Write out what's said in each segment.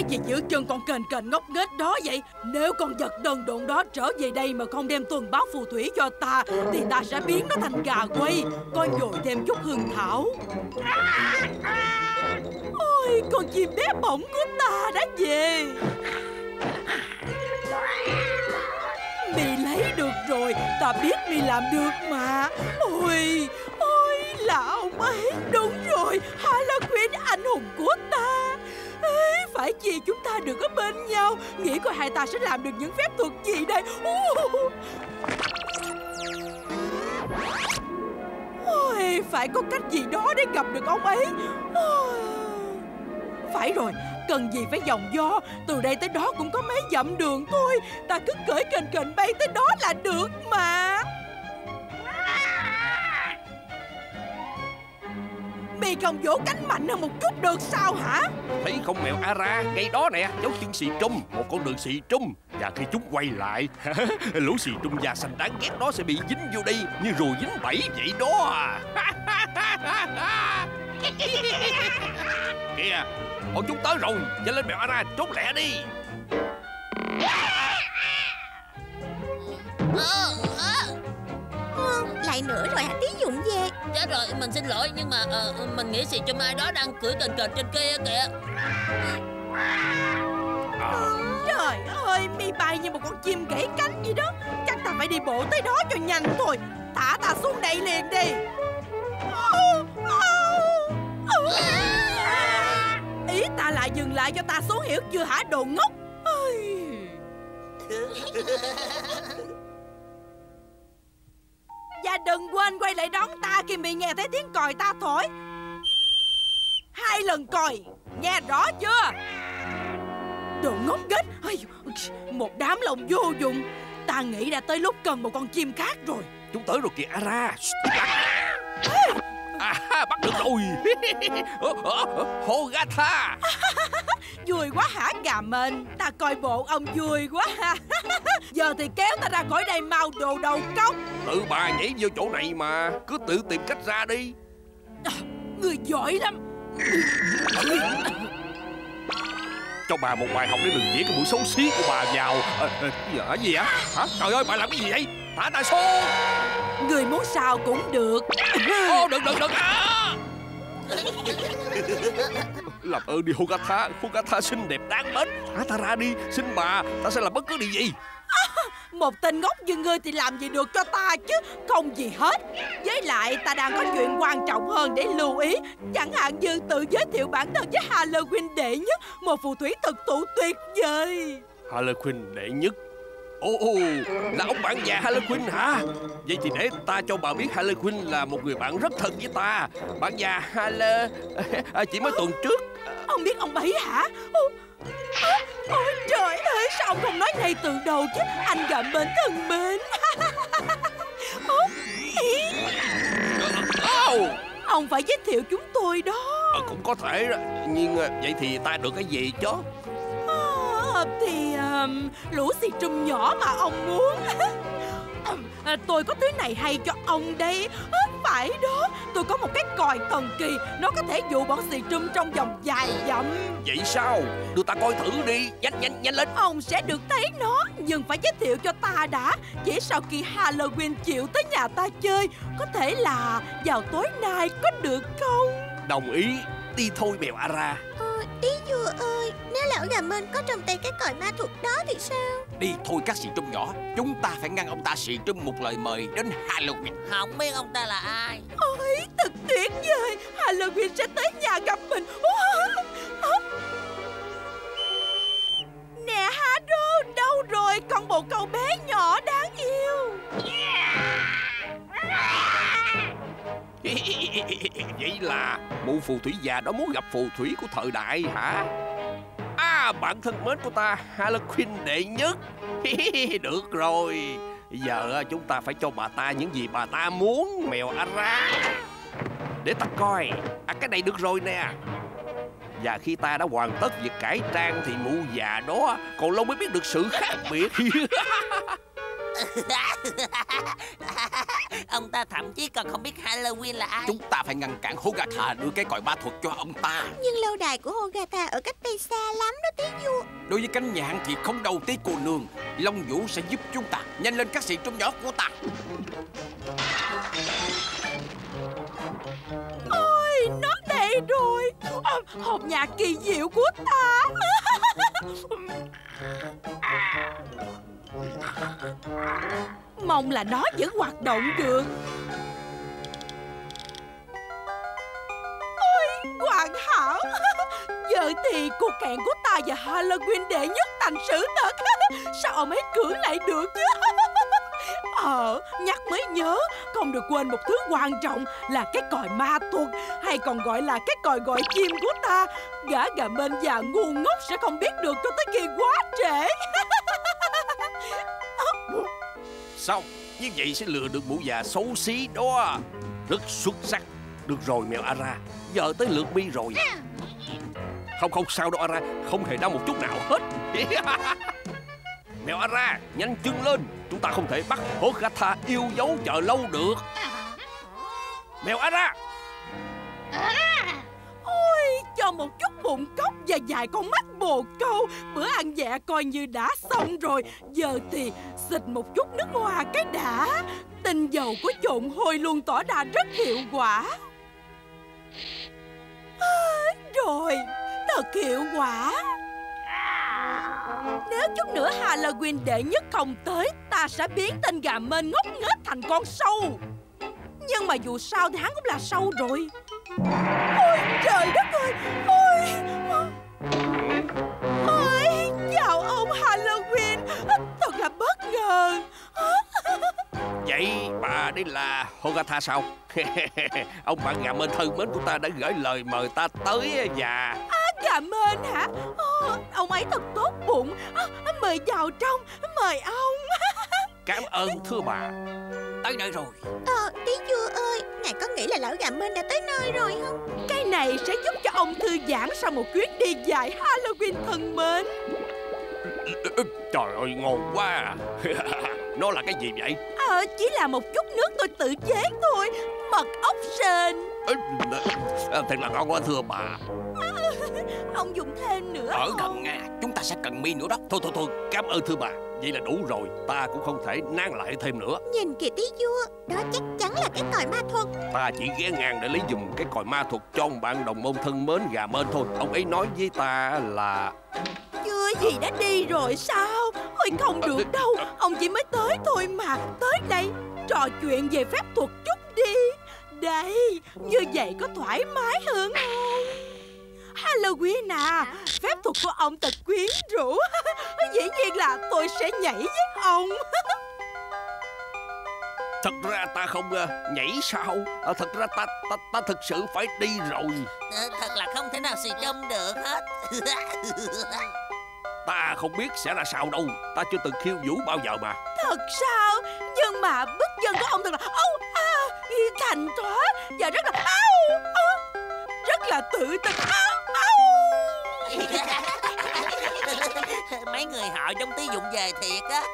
cái gì giữ chân con kền ngốc nghếch đó vậy? Nếu con vật đần độn đó trở về đây mà không đem tuần báo phù thủy cho ta thì ta sẽ biến nó thành gà quay, con dội thêm chút hương thảo. Ôi, con chim bé bỏng của ta đã về. Mi lấy được rồi, ta biết Mi làm được mà. Ôi, là ông ấy. Đúng rồi, Harlequin anh hùng của ta. Ê, phải chi chúng ta được ở bên nhau. Nghĩ coi hai ta sẽ làm được những phép thuật gì đây. Ôi, phải có cách gì đó để gặp được ông ấy. Phải rồi, cần gì phải vòng vo. Từ đây tới đó cũng có mấy dặm đường thôi. Ta cứ cưỡi kền bay tới đó là được mà. Mi không vỗ cánh mạnh hơn một chút được sao hả? Thấy không mèo Ara, ngay đó nè, dấu chân xì trung, một con đường xì trung. Và khi chúng quay lại, lũ xì trung da xanh đáng ghét đó sẽ bị dính vô đây như rùa dính bẫy vậy đó à. Kìa, bọn chúng tới rồi, nhanh lên mèo Ara, trốn lẹ đi. Lại nữa rồi hả Tí Dụng về? Chết rồi, mình xin lỗi, nhưng mà mình nghĩ xì chum ai đó đang cưỡi kền trên kia kìa. Trời ơi, Mi bay như một con chim gãy cánh vậy đó. Chắc ta phải đi bộ tới đó cho nhanh thôi. Thả ta xuống đây liền đi. Ý ta là dừng lại cho ta xuống, hiểu chưa hả đồ ngốc? Và đừng quên quay lại đón ta khi bị nghe thấy tiếng còi ta thổi. 2 lần còi, nghe rõ chưa? Đồ ngốc nghếch, một đám lòng vô dụng. Ta nghĩ đã tới lúc cần một con chim khác rồi. Chúng tới rồi kìa Ara. Bắt được rồi. Hogatha. Vui quá hả gà mình? Ta coi bộ ông vui quá ha. Giờ thì kéo ta ra khỏi đây mau đồ đầu cốc. Tự bà nhảy vô chỗ này mà, cứ tự tìm cách ra đi. Người giỏi lắm. Cho bà một bài học để đừng diễn cái mũi xấu xí của bà vào. Gì hả? Trời ơi, bà làm cái gì vậy? Thả ta xuống. Người muốn sao cũng được. Đừng làm ơn đi Hogatha. Hogatha xinh đẹp đáng mến. Thả ta ra đi, xin bà, ta sẽ làm bất cứ điều gì. Một tên ngốc như ngươi thì làm gì được cho ta chứ. Không gì hết. Với lại ta đang có chuyện quan trọng hơn để lưu ý. Chẳng hạn như tự giới thiệu bản thân với Harlequin đệ nhất, một phù thủy thực thụ tuyệt vời. Harlequin đệ nhất? Là ông bạn già Harlequin hả? Vậy thì để ta cho bà biết Harlequin là một người bạn rất thân với ta. Bạn già chỉ mới tuần trước. Ông biết ông ấy hả? Ôi trời ơi, sao ông không nói ngay từ đầu chứ? Anh gà mến thân mến. Ông phải giới thiệu chúng tôi đó. Cũng có thể đó. Nhưng vậy thì ta được cái gì chứ? Thì lũ xì trùm nhỏ mà ông muốn. Tôi có thứ này hay cho ông đây. Phải đó, tôi có một cái còi thần kỳ. Nó có thể dụ bọn xì trùm trong vòng vài dặm. Vậy sao? Đưa ta coi thử đi. Nhanh lên. Ông sẽ được thấy nó. Nhưng phải giới thiệu cho ta đã. Chỉ sau khi Halloween chịu tới nhà ta chơi. Có thể là vào tối nay, có được không? Đồng ý. Đi thôi mèo Ara. Tí vua ơi, nếu lão gà mên có trong tay cái còi ma thuật đó thì sao? Đi thôi các xì trùm nhỏ. Chúng ta phải ngăn ông ta xì trùm một lời mời đến Halloween. Không biết ông ta là ai. Ôi, thật tuyệt vời. Halloween sẽ tới nhà gặp mình. Nè Haro, đâu rồi con bồ câu bé nhỏ đáng yêu? Vậy là mụ phù thủy già đó muốn gặp phù thủy của thời đại hả? Bạn thân mến của ta, Harlequin đệ nhất. Được rồi. Giờ chúng ta phải cho bà ta những gì bà ta muốn, mèo Ara. Để ta coi. Cái này được rồi nè. Và khi ta đã hoàn tất việc cải trang thì mụ già đó còn lâu mới biết được sự khác biệt. Ông ta thậm chí còn không biết Halloween là ai. Chúng ta phải ngăn cản Hogatha đưa cái còi ma thuật cho ông ta. Nhưng lâu đài của Hogatha ở cách đây xa lắm đó tí vua. Đối với cánh nhạn thì không đâu tí cô nương. Long Vũ sẽ giúp chúng ta. Nhanh lên các xì trung nhỏ của ta. Ôi, nó đây rồi. Hộp nhạc kỳ diệu của ta. Mong là nó vẫn hoạt động được. Ôi, hoàn hảo. Giờ thì cô kẹn của ta và Halloween đệ nhất thành sự thật. Sao ông ấy cưỡng lại được chứ? Nhắc mới nhớ, không được quên một thứ quan trọng là cái còi ma thuật, hay còn gọi là cái còi gọi chim của ta. Gã gà mên già ngu ngốc sẽ không biết được cho tới khi quá trễ. Xong, như vậy sẽ lừa được mụ già xấu xí đó. Rất xuất sắc. Được rồi mèo Ara, giờ tới lượt Mi rồi. Không sao đâu Ara, không hề đau một chút nào hết. Mèo Ara, nhanh chân lên. Chúng ta không thể bắt Hogatha yêu dấu chờ lâu được. Mèo Ara. Ôi, cho một chút bụng cốc và vài con mắt bồ câu, bữa ăn dạ coi như đã xong rồi. Giờ thì xịt một chút nước hoa cái đã. Tinh dầu của trộn hôi luôn tỏ ra rất hiệu quả. Rồi, thật hiệu quả. Nếu chút nữa Halloween đệ nhất không tới, ta sẽ biến tên gà mên ngốc nghếch thành con sâu. Nhưng mà dù sao thì hắn cũng là sâu rồi. Ôi trời đất ơi. Ôi chào ông Halloween. Thật là bất ngờ. Vậy bà đây là Hogatha sao? Ông bạn gà mên thân mến của ta đã gửi lời mời ta tới và... Gà mên hả? Ông ấy thật tốt bụng. Mời vào trong. Mời ông. Cảm ơn thưa bà. Tới nơi rồi. Tí vua ơi, ngài có nghĩ là lão gà mên đã tới nơi rồi không? Cái này sẽ giúp cho ông thư giãn sau một chuyến đi dài Halloween thân mến. Trời ơi, ngon quá. Nó là cái gì vậy? Chỉ là một chút nước tôi tự chế thôi. Mật ốc sên. Thật là ngon quá thưa bà. Ông dùng thêm nữa. Ở gần Nga, chúng ta sẽ cần Mi nữa đó. Thôi, cảm ơn thưa bà. Vậy là đủ rồi. Ta cũng không thể nán lại thêm nữa. Nhìn kìa tí vua, đó chắc chắn là cái còi ma thuật. Ta chỉ ghé ngang để lấy giùm cái còi ma thuật cho ông bạn đồng môn thân mến gà mên thôi. Ông ấy nói với ta là... Chưa gì đã đi rồi sao? Ôi không được đâu. Ông chỉ mới tới thôi mà. Tới đây trò chuyện về phép thuật chút đi. Đây, như vậy có thoải mái hơn không? Halloween à, phép thuật của ông thật quyến rũ. Dĩ nhiên là tôi sẽ nhảy với ông. Thật ra ta không nhảy sao. Thật ra ta thực sự phải đi rồi. Thật là không thể nào xì trông được hết. Ta không biết sẽ ra sao đâu. Ta chưa từng khiêu vũ bao giờ mà. Thật sao? Nhưng mà bước chân của ông thật là thành thoát và rất là rất là tự tin. Mấy người họ trong tí dụng về thiệt á.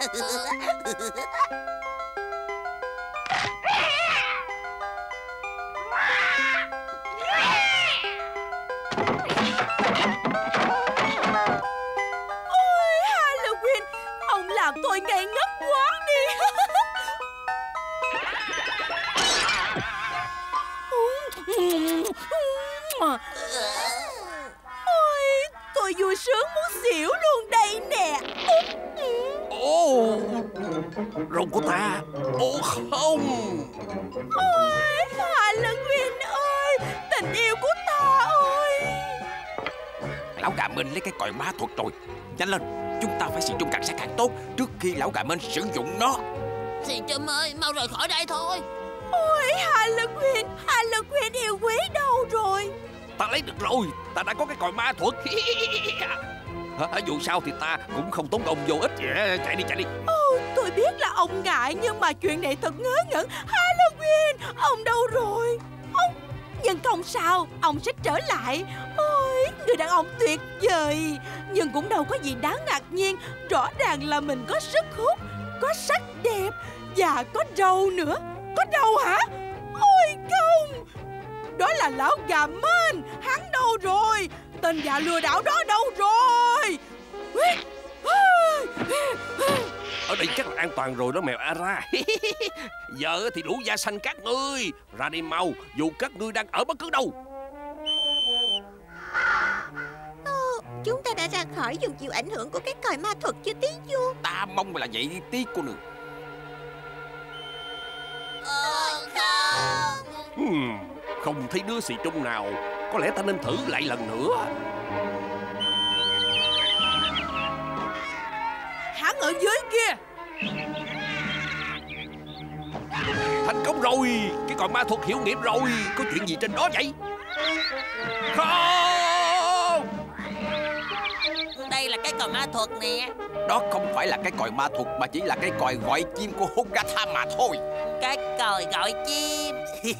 Ôi Halloween, ông làm tôi ngây ngất quá đi. Ôi, tôi vui sướng muốn xỉu luôn đây nè. Ồ, rồng của ta. Ồ không. Ôi Halloween ơi, tình yêu của ta ơi. Lão gà mên lấy cái còi ma thuật rồi. Nhanh lên, chúng ta phải xì trung càng sẽ càng tốt trước khi lão gà mên sử dụng nó. Xì Trâm ơi, mau rời khỏi đây thôi. Ôi Halloween yêu quý đâu rồi? Ta lấy được rồi. Ta đã có cái còi ma thuật. Dù sao thì ta cũng không tốn công vô ích. Chạy đi. Tôi biết là ông ngại, nhưng mà chuyện này thật ngớ ngẩn. Halloween, ông đâu rồi? Nhưng không sao, ông sẽ trở lại. Ôi, người đàn ông tuyệt vời. Nhưng cũng đâu có gì đáng ngạc nhiên. Rõ ràng là mình có sức hút. có sắc đẹp và có râu nữa. Có râu hả? Ôi không, đó là lão gà mên. Hắn đâu rồi? Tên già lừa đảo đó đâu rồi? Ở đây chắc là an toàn rồi đó mèo Ara. Giờ thì lũ da xanh các ngươi ra đi mau, dù các ngươi đang ở bất cứ đâu. Chúng ta đã ra khỏi vùng chịu ảnh hưởng của cái còi ma thuật chưa tí vua? Ta mong là vậy tí cô nương. Không thấy đứa xì trung nào. Có lẽ ta nên thử lại lần nữa. Hắn ở dưới kia. Thành công rồi. Cái còi ma thuật hiệu nghiệm rồi. Có chuyện gì trên đó vậy? Không. Đây là cái còi ma thuật nè. Đó không phải là cái còi ma thuật mà chỉ là cái còi gọi chim của Hogatha mà thôi. Cái còi gọi chim.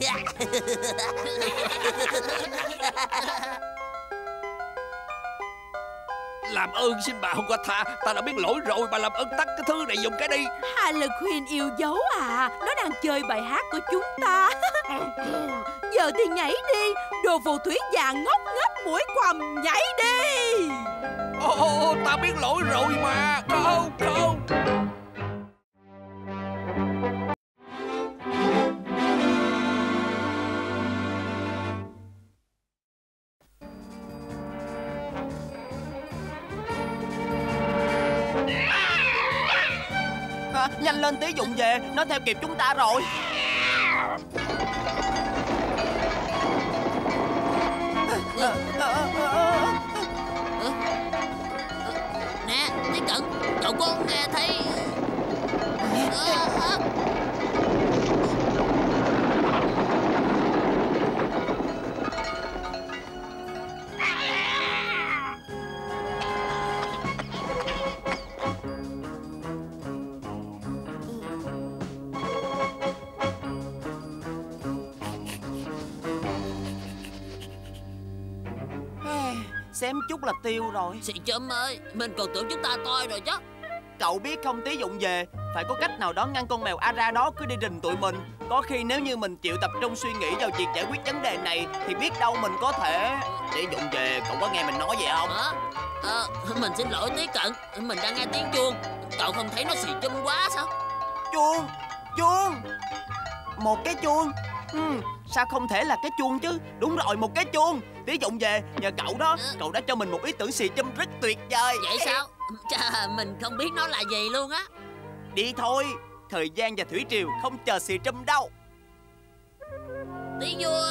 Làm ơn xin bà Hogatha, ta đã biết lỗi rồi. Bà làm ơn tắt cái thứ này dùng cái đi. Harlequin yêu dấu à. Nó đang chơi bài hát của chúng ta. Giờ thì nhảy đi. Đồ phù thủy già ngốc nghếch mũi quằm, nhảy đi. Ồ, ta biết lỗi rồi mà. Không. Nhanh lên tí Dụng về, nó theo kịp chúng ta rồi. Nè, Tí Cận, cậu có nghe thấy... Xém chút là tiêu rồi. Xì Chum ơi, mình còn tưởng chúng ta toi rồi chứ. Cậu biết không Tí Dụng về, phải có cách nào đó ngăn con mèo Ara đó cứ đi rình tụi mình. Có khi nếu như mình chịu tập trung suy nghĩ vào việc giải quyết vấn đề này thì biết đâu mình có thể... Tí Dụng về, cậu có nghe mình nói vậy không? Mình xin lỗi Tí Cận, mình đang nghe tiếng chuông. Cậu không thấy nó xì Chum quá sao? Chuông một cái chuông. Sao không thể là cái chuông chứ? Đúng rồi, một cái chuông. Tí Dụng về, nhờ cậu đó, cậu đã cho mình một ý tưởng xì Chum rất tuyệt vời. Vậy sao? Chà, mình không biết nó là gì luôn á. Đi thôi, thời gian và thủy triều không chờ xì Chum đâu. Tí vua,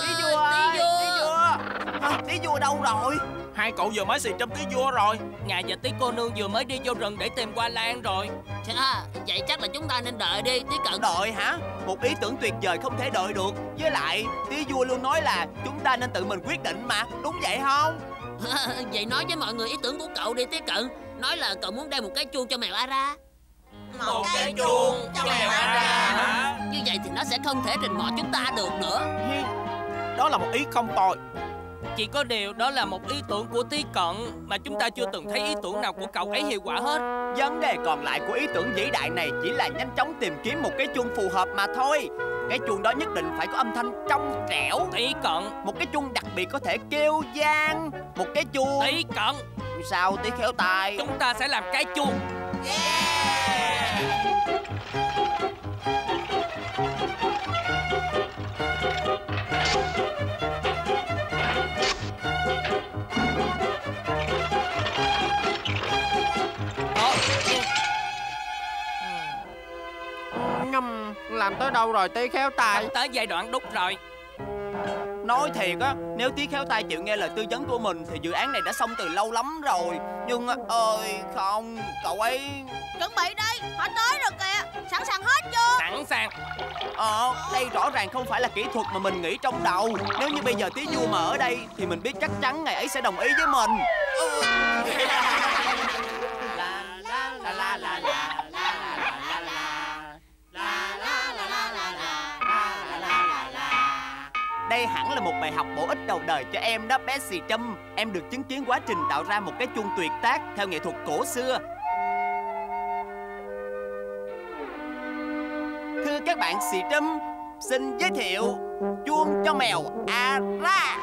Tí vua đâu rồi? Hai cậu vừa mới xì Chum tí vua rồi. Ngài và tí cô nương vừa mới đi vô rừng để tìm hoa lan rồi. Chà, vậy chắc là chúng ta nên đợi đi Tí Cận. Đợi hả? Một ý tưởng tuyệt vời không thể đợi được. Với lại Tí vua luôn nói là chúng ta nên tự mình quyết định mà. Đúng vậy không? Vậy nói với mọi người ý tưởng của cậu đi Tí Cận. Nói là cậu muốn đem một cái chuông cho mèo Ara. Một cái chuông cho mèo Ara hả? Như vậy thì nó sẽ không thể rình mò chúng ta được nữa. Đó là một ý không tồi. Chỉ có điều đó là một ý tưởng của Tí Cận, mà chúng ta chưa từng thấy ý tưởng nào của cậu ấy hiệu quả hết. Vấn đề còn lại của ý tưởng vĩ đại này chỉ là nhanh chóng tìm kiếm một cái chuông phù hợp mà thôi. Cái chuông đó nhất định phải có âm thanh trong trẻo. Tí Cận. Một cái chuông đặc biệt có thể kêu vang. Một cái chuông... Tí Cận. Sao Tí khéo tay? Chúng ta sẽ làm cái chuông. Làm tới đâu rồi Tí khéo tay? Tới giai đoạn đúc rồi. Nói thiệt á, nếu Tí khéo tay chịu nghe lời tư vấn của mình thì dự án này đã xong từ lâu lắm rồi. Nhưng ơi không, cậu ấy... Chuẩn bị đi, họ tới rồi kìa. Sẵn sàng hết chưa? Sẵn sàng. Đây rõ ràng không phải là kỹ thuật mà mình nghĩ trong đầu. Nếu như bây giờ Tí vua mà ở đây thì mình biết chắc chắn ngài ấy sẽ đồng ý với mình. Đây hẳn là một bài học bổ ích đầu đời cho em đó bé xì Chum. Em được chứng kiến quá trình tạo ra một cái chuông tuyệt tác theo nghệ thuật cổ xưa. các bạn xì trâm, xin giới thiệu chuông cho mèo Ara.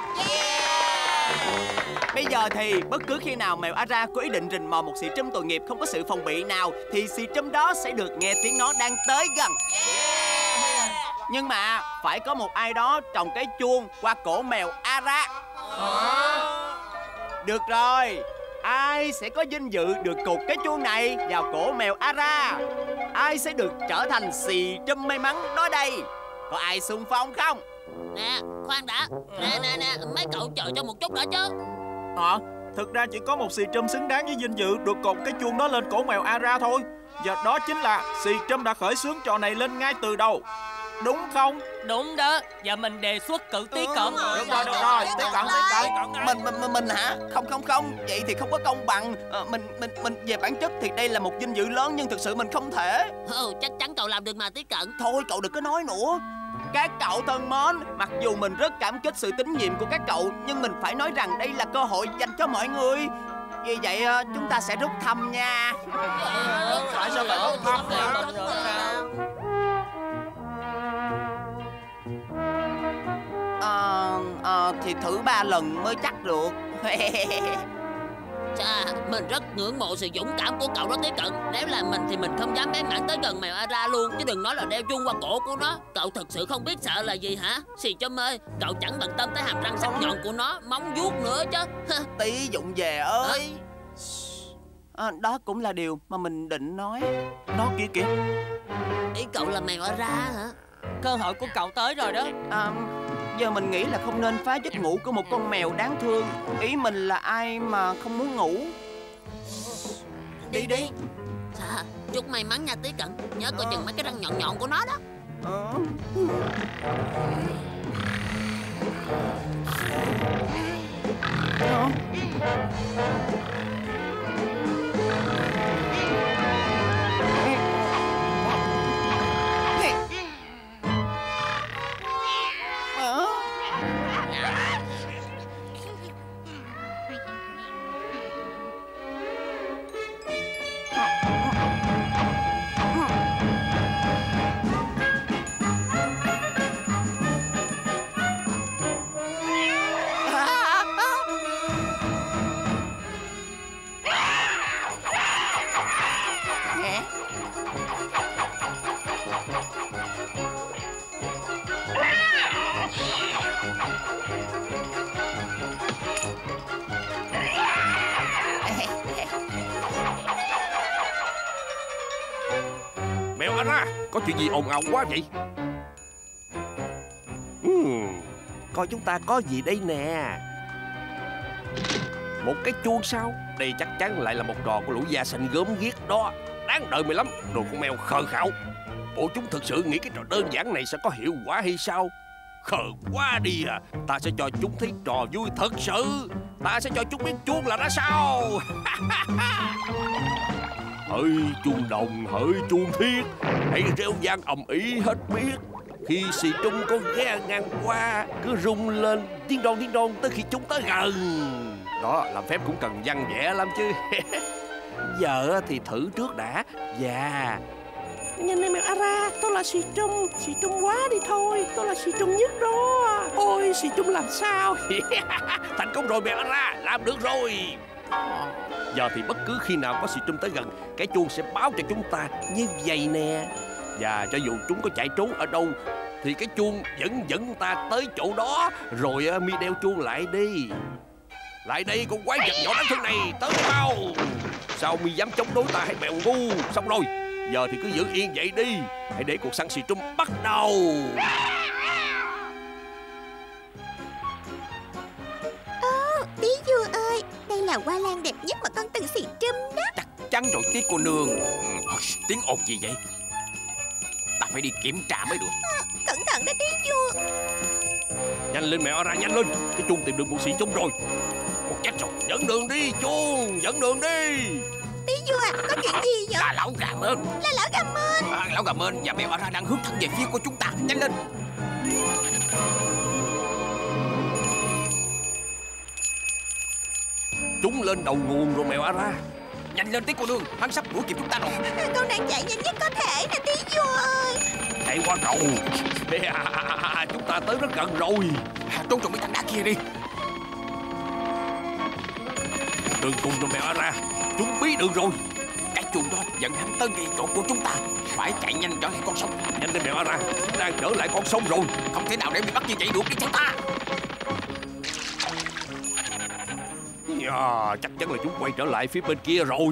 Bây giờ thì bất cứ khi nào mèo Ara có ý định rình mò một xì trâm tội nghiệp không có sự phòng bị nào, thì xì trâm đó sẽ được nghe tiếng nó đang tới gần. Nhưng mà phải có một ai đó trồng cái chuông qua cổ mèo Ara. Được rồi, ai sẽ có vinh dự được cột cái chuông này vào cổ mèo Ara? Ai sẽ được trở thành xì trâm may mắn đó đây? Có ai xung phong không? Nè, khoan đã. Nè, mấy cậu chờ cho một chút đã chứ. Thực ra chỉ có một xì trâm xứng đáng với vinh dự được cột cái chuông đó lên cổ mèo Ara thôi. Và đó chính là xì trâm đã khởi xướng trò này lên ngay từ đầu. Đúng không? Đúng đó. Và mình đề xuất cử Tí Cận. Được rồi, Tí Cận. Mình hả? Không, vậy thì không có công bằng. Mình về bản chất thì đây là một vinh dự lớn, nhưng thực sự mình không thể. Chắc chắn cậu làm được mà Tí Cận. Thôi cậu đừng có nói nữa. Các cậu thân mến, mặc dù mình rất cảm kích sự tín nhiệm của các cậu, nhưng mình phải nói rằng đây là cơ hội dành cho mọi người. Vì vậy chúng ta sẽ rút thăm nha. Tại sao phải rút thăm? Thì thử 3 lần mới chắc được. Chà, mình rất ngưỡng mộ sự dũng cảm của cậu đó Tí Cận. Nếu là mình thì mình không dám bén mảng tới gần mèo Ara luôn, chứ đừng nói là đeo chuông qua cổ của nó. Cậu thật sự không biết sợ là gì hả? Xì Trâm ơi, cậu chẳng bận tâm tới hàm răng sắc nhọn của nó, móng vuốt nữa chứ. Tí Dụng Về ơi. Đó cũng là điều mà mình định nói. Nó kìa. Ý cậu là mèo Ara hả? Cơ hội của cậu tới rồi đó. Giờ mình nghĩ là không nên phá giấc ngủ của một con mèo đáng thương. Ý mình là ai mà không muốn ngủ. Đi. Chà, chúc may mắn nha Tí Cận. Nhớ coi chừng mấy cái răng nhọn nhọn của nó đó. Mèo Ara, có chuyện gì ồn ào quá vậy? Coi chúng ta có gì đây nè. Một cái chuông sao? Đây chắc chắn lại là một trò của lũ da xanh gớm ghiếc đó. Đáng đợi mày lắm, đồ con mèo khờ khạo. Bộ chúng thực sự nghĩ cái trò đơn giản này sẽ có hiệu quả hay sao? Khờ quá đi à. Ta sẽ cho chúng thấy trò vui thật sự. Ta sẽ cho chúng biết chuông là ra sao. Hỡi chuông đồng, hỡi chuông thiết, hãy reo vang ầm ĩ hết biết. Khi xì trung có ghé ngang qua, cứ rung lên tiếng đon tới khi chúng tới gần. Đó, làm phép cũng cần văn vẽ lắm chứ. Giờ thì thử trước đã. Dạ. Nhanh lên mèo Ara, tôi là xì trung quá đi thôi, tôi là xì trung nhất đó. Ôi, xì trung làm sao? Thành công rồi mèo Ara, làm được rồi. Giờ thì bất cứ khi nào có xì trung tới gần, cái chuông sẽ báo cho chúng ta như vậy nè. Và cho dù chúng có chạy trốn ở đâu thì cái chuông vẫn dẫn ta tới chỗ đó. Rồi mi đeo chuông lại đi. Lại đây con quái vật nhỏ đáng thương này, tới mau. Sao mi dám chống đối ta hay mèo ngu? Xong rồi, giờ thì cứ giữ yên vậy đi. Hãy để cuộc săn xì trung bắt đầu. Tí vua ơi, đây là hoa lan đẹp nhất mà con từng xì trâm đó. Chắc chắn rồi Tí cô nương. Tiếng ồn gì vậy? Ta phải đi kiểm tra mới được. Cẩn thận đó tí vua. Nhanh lên mèo Ara, nhanh lên. Cái chuông tìm được một xì trung rồi. Một chết rồi. Dẫn đường đi chuông, dẫn đường đi. Tí vua à, có chuyện gì vậy? Là lão gà mên. Là lão gà mên. Lão gà mên và mèo Ara đang hướng thẳng về phía của chúng ta. Nhanh lên. Chúng lên đầu nguồn rồi mèo Ara. Nhanh lên Tí cô nương, hắn sắp đuổi kịp chúng ta rồi. Con đang chạy nhanh nhất có thể nè tí vua ơi. chạy qua cầu. Chúng ta tới rất gần rồi. Trốn trong mấy tảng đá kia đi. Đừng cùng cho mèo Ara, chúng biết được rồi. Cái chuông đó dẫn hắn tới ngay chỗ của chúng ta. Phải chạy nhanh trở lại con sông. Nhanh lên mèo Ara, chúng đang trở lại con sông rồi. Không thể nào để bị bắt như vậy được, đi theo ta. Chắc chắn là chúng quay trở lại phía bên kia rồi.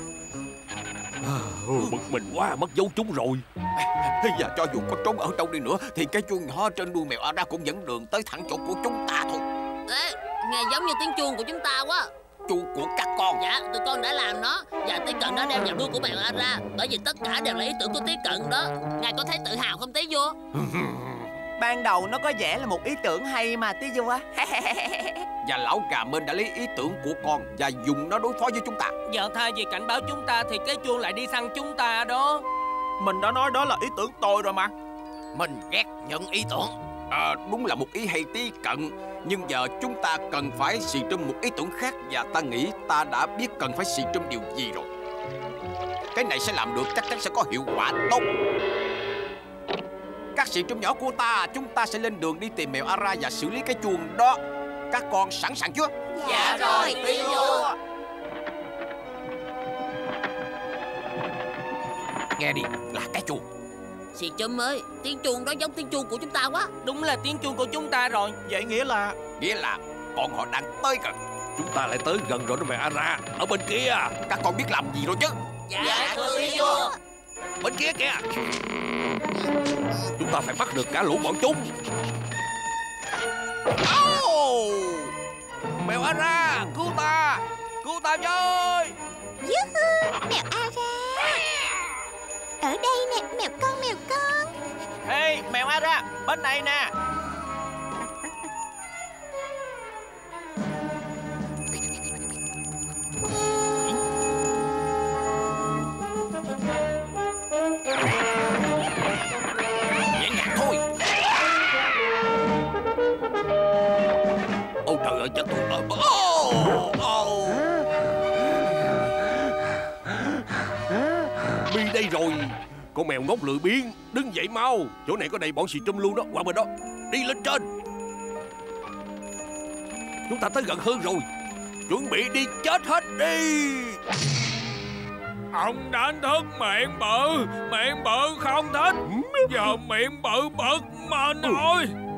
Bực mình quá, mất dấu chúng rồi. Và cho dù có trốn ở đâu đi nữa thì cái chuông nhỏ trên đuôi mèo Ara cũng dẫn đường tới thẳng chỗ của chúng ta thôi. Ê, nghe giống như tiếng chuông của chúng ta quá. Chuông của các con. Dạ, tụi con đã làm nó. Và Tí Cận đã đeo vào đuôi của mèo Ara. Bởi vì tất cả đều là ý tưởng của Tí Cận đó. Ngài có thấy tự hào không Tí Vua? Ban đầu nó có vẻ là một ý tưởng hay mà Tí Vua. Và lão gà Mên đã lấy ý tưởng của con và dùng nó đối phó với chúng ta. Giờ thay vì cảnh báo chúng ta thì cái chuông lại đi săn chúng ta đó. Mình đã nói đó là ý tưởng tồi rồi mà. Mình ghét nhận ý tưởng. Đúng là một ý hay Tí Cận. Nhưng giờ chúng ta cần phải xì trâm một ý tưởng khác. Và ta nghĩ ta đã biết cần phải xì trâm điều gì rồi. Cái này sẽ làm được, chắc chắn sẽ có hiệu quả tốt. Các xì trâm nhỏ của ta, chúng ta sẽ lên đường đi tìm mèo Ara và xử lý cái chuông đó. Các con sẵn sàng chưa? Dạ rồi, Tí Vua. Nghe đi, là cái chuông. Xì Trâm ơi, tiếng chuông đó giống tiếng chuông của chúng ta quá. Đúng là tiếng chuông của chúng ta rồi. Vậy nghĩa là bọn họ đang tới gần. Chúng ta lại tới gần rồi đó mèo Ara. Ở bên kia. Các con biết làm gì rồi chứ? Dạ thưa Tí Vua. Bên kia kìa. Chúng ta phải bắt được cả lũ bọn chúng. Mèo Ara, cứu ta với. Mèo Ara. Ở đây nè, mèo con. Ê, mèo Ara, bên này nè. Dễ nhàng thôi. Ôi trời ơi, chết tôi. Bi đây rồi. Con mèo ngốc lười biếng, đứng dậy mau. Chỗ này có đầy bọn xì trâm luôn đó. Qua bên đó, đi lên trên. Chúng ta tới gần hơn rồi. Chuẩn bị đi chết hết đi. Ông đánh thức miệng bự không thích. Giờ miệng bự bực mình rồi.